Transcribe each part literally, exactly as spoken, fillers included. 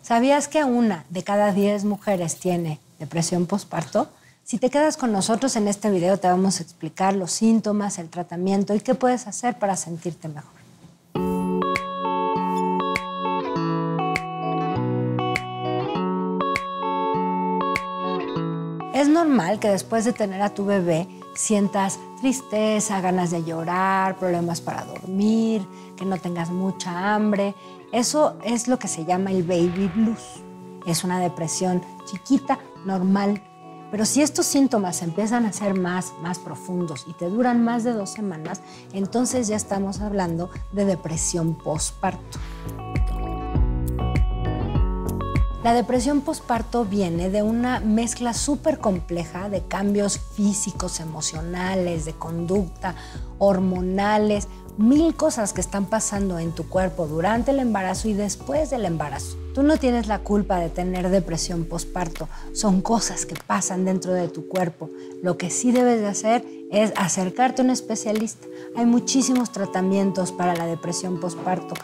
¿Sabías que una de cada diez mujeres tiene depresión posparto? Si te quedas con nosotros en este video te vamos a explicar los síntomas, el tratamiento y qué puedes hacer para sentirte mejor. Es normal que después de tener a tu bebé sientas tristeza, ganas de llorar, problemas para dormir, que no tengas mucha hambre. Eso es lo que se llama el baby blues. Es una depresión chiquita, normal. Pero si estos síntomas empiezan a ser más, más profundos y te duran más de dos semanas, entonces ya estamos hablando de depresión posparto. La depresión posparto viene de una mezcla súper compleja de cambios físicos, emocionales, de conducta, hormonales, mil cosas que están pasando en tu cuerpo durante el embarazo y después del embarazo. Tú no tienes la culpa de tener depresión posparto, son cosas que pasan dentro de tu cuerpo. Lo que sí debes de hacer es acercarte a un especialista. Hay muchísimos tratamientos para la depresión posparto.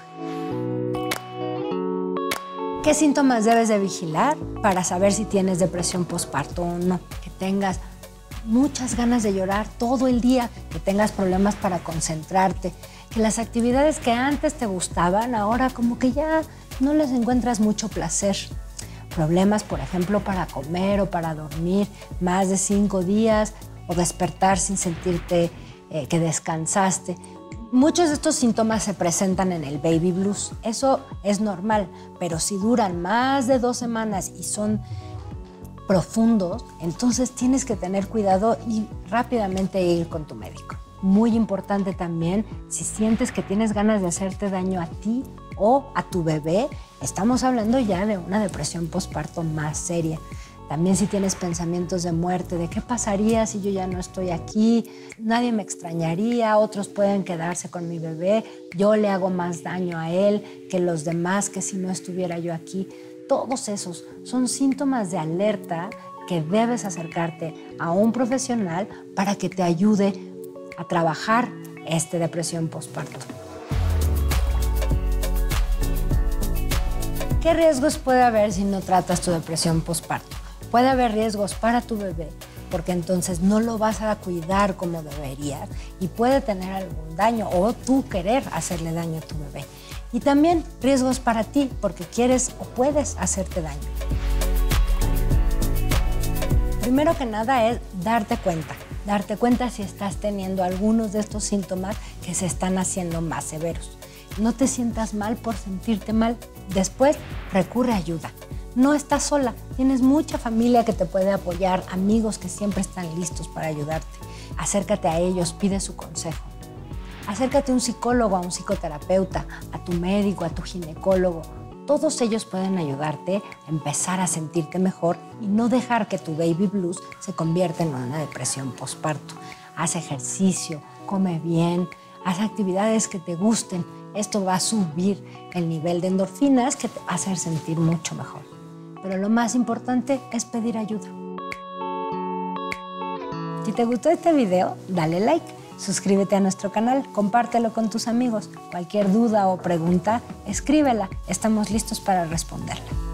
¿Qué síntomas debes de vigilar para saber si tienes depresión posparto o no? Que tengas muchas ganas de llorar todo el día, que tengas problemas para concentrarte, que las actividades que antes te gustaban ahora como que ya no les encuentras mucho placer. Problemas, por ejemplo, para comer o para dormir más de cinco días o despertar sin sentirte eh, que descansaste. Muchos de estos síntomas se presentan en el baby blues. Eso es normal, pero si duran más de dos semanas y son profundos, entonces tienes que tener cuidado y rápidamente ir con tu médico. Muy importante también, si sientes que tienes ganas de hacerte daño a ti o a tu bebé, estamos hablando ya de una depresión posparto más seria. También si tienes pensamientos de muerte, de qué pasaría si yo ya no estoy aquí, nadie me extrañaría, otros pueden quedarse con mi bebé, yo le hago más daño a él que los demás, que si no estuviera yo aquí. Todos esos son síntomas de alerta que debes acercarte a un profesional para que te ayude a trabajar esta depresión posparto. ¿Qué riesgos puede haber si no tratas tu depresión posparto? Puede haber riesgos para tu bebé, porque entonces no lo vas a cuidar como deberías y puede tener algún daño o tú querer hacerle daño a tu bebé. Y también riesgos para ti, porque quieres o puedes hacerte daño. Primero que nada es darte cuenta. Darte cuenta si estás teniendo algunos de estos síntomas que se están haciendo más severos. No te sientas mal por sentirte mal. Después, recurre a ayuda. No estás sola, tienes mucha familia que te puede apoyar, amigos que siempre están listos para ayudarte. Acércate a ellos, pide su consejo. Acércate a un psicólogo, a un psicoterapeuta, a tu médico, a tu ginecólogo. Todos ellos pueden ayudarte a empezar a sentirte mejor y no dejar que tu baby blues se convierta en una depresión posparto. Haz ejercicio, come bien, haz actividades que te gusten. Esto va a subir el nivel de endorfinas que te va a hacer sentir mucho mejor. Pero lo más importante es pedir ayuda. Si te gustó este video, dale like, suscríbete a nuestro canal, compártelo con tus amigos. Cualquier duda o pregunta, escríbela. Estamos listos para responderla.